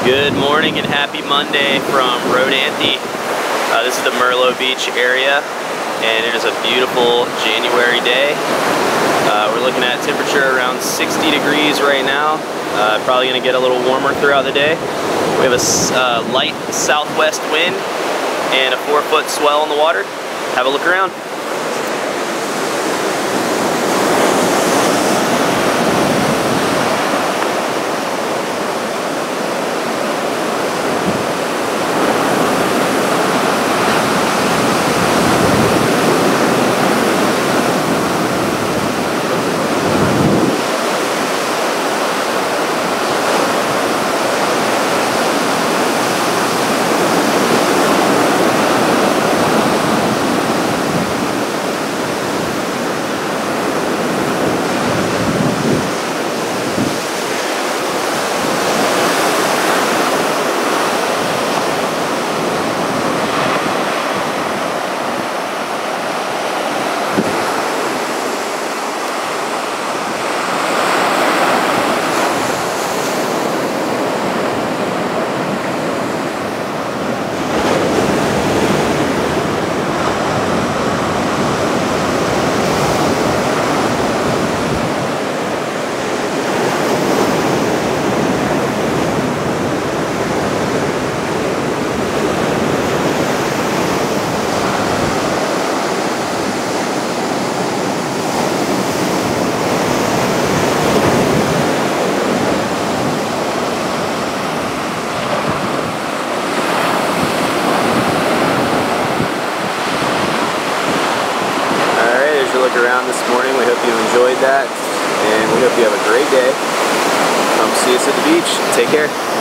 Good morning and happy Monday from Rodanthe. This is the Merlo Beach area, and it is a beautiful January day. We're looking at temperature around 60 degrees right now. Probably going to get a little warmer throughout the day. We have a light southwest wind and a 4-foot swell in the water. Have a look around. Look around this morning. We hope you enjoyed that, and we hope you have a great day. Come see us at the beach. Take care.